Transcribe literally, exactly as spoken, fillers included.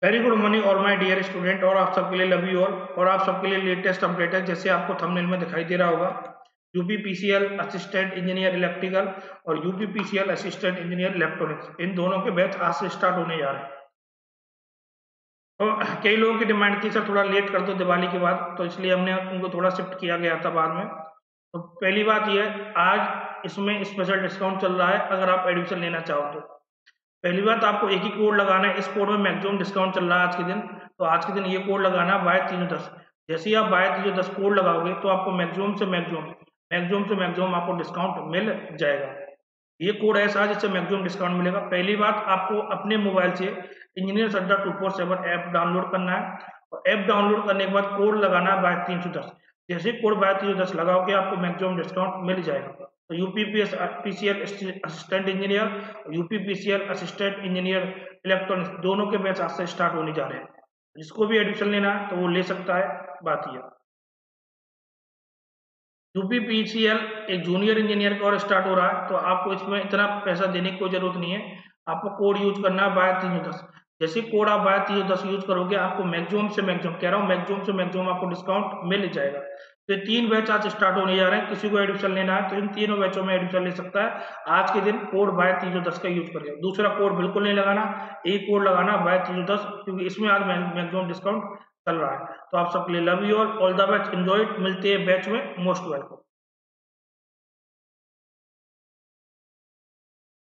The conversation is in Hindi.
Very good morning all my dear student. और आप सबके लिए लव यू ऑल। और आप सबके लिए लेटेस्ट अपडेट है, जैसे आपको थंबनेल में दिखाई दे रहा होगा। यूपीपीसीएल असिस्टेंट इंजीनियर इलेक्ट्रिकल और यूपीपीसीएल असिस्टेंट इंजीनियर इलेक्ट्रॉनिक्स, इन दोनों के बैच आज से स्टार्ट होने जा रहे हैं। तो कई लोगों की डिमांड थी सर थोड़ा लेट कर दो दिवाली के बाद, तो इसलिए हमने उनको थोड़ा शिफ्ट किया गया था बाद में। तो पहली बात यह, आज इसमें स्पेशल डिस्काउंट चल रहा है अगर आप एडमिशन लेना चाहो तो। पहली बात, आपको एक ही कोड लगाना है। इस कोड में मैक्सिमम डिस्काउंट चल रहा है आज के दिन। तो आज के दिन ये कोड लगाना बाय तीन दस। जैसे ही आप बाय तीन दस कोड लगाओगे तो आपको मैक्सिमम से मैक्सिमम मैक्सिमम से मैक्सिमम आपको डिस्काउंट मिल जाएगा। ये कोड ऐसा है जिससे मैक्सिमम डिस्काउंट मिलेगा। पहली बात, आपको अपने मोबाइल से engineer Adda two four seven app download करना है और ऐप डाउनलोड करने के बाद कोड लगाना है बाय तीन सौ दस। जैसे कोड बाय तीन सौ दस लगाओगे आपको मैक्सिमम डिस्काउंट मिल जाएगा। तो UPPS PCL assistant engineer, UPPCL assistant engineer electronics, दोनों के बैच आज से स्टार्ट होने जा रहे हैं। जिसको भी एडमिशन लेना है तो वो ले सकता है। बात यह, यूपीपीसीएल एक जूनियर इंजीनियर का और स्टार्ट हो रहा है, तो आपको इसमें इतना पैसा देने की कोई जरूरत नहीं है। आपको कोड यूज करना है बाय तीन सौ दस। जैसे कोड आप बाय तीन सौ दस यूज करोगे आपको मैक्सिमम से मैक्सिमम, कह रहा हूँ मैक्सिमम से मैक्सिमम आपको डिस्काउंट मिल जाएगा। तो ये तीन बैच आज स्टार्ट होने जा रहे हैं। किसी को एडमिशन लेना है तो इन तीनों बैचों में एडमिशन ले सकता है। आज के दिन कोड बाय तीन सौ दस का यूज करिए। दूसरा कोड बिल्कुल नहीं लगाना, एक कोड लगाना बाय तीन सौ दस, क्योंकि इसमें आज मैक्सिमम डिस्काउंट चल रहा है। तो आप सबके लिए love you all, all the best, enjoy. मिलते हैं बैच में, मोस्ट वेलकम।